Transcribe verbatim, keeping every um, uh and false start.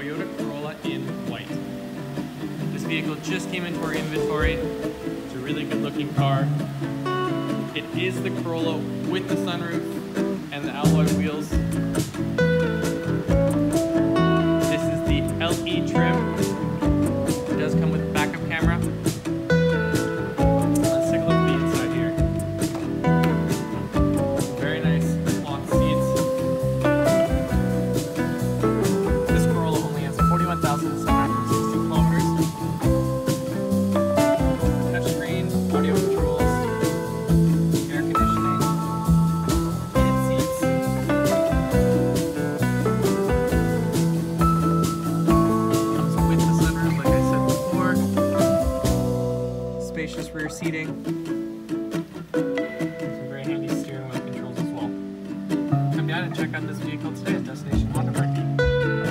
Toyota Corolla in white. This vehicle just came into our inventory. It's a really good looking car. It is the Corolla with the sunroof and the alloy wheels. This is the L E trim. It does come with a backup camera. Let's take a look at the inside here. Very nice cloth seats. This Corolla only has forty-one thousand seven hundred sixty kilometers. Touchscreen, audio controls, air conditioning, heated seats. Comes with the sunroof, like I said before. Spacious rear seating. Some very handy steering wheel controls as well. Come down and check out this vehicle today at Destination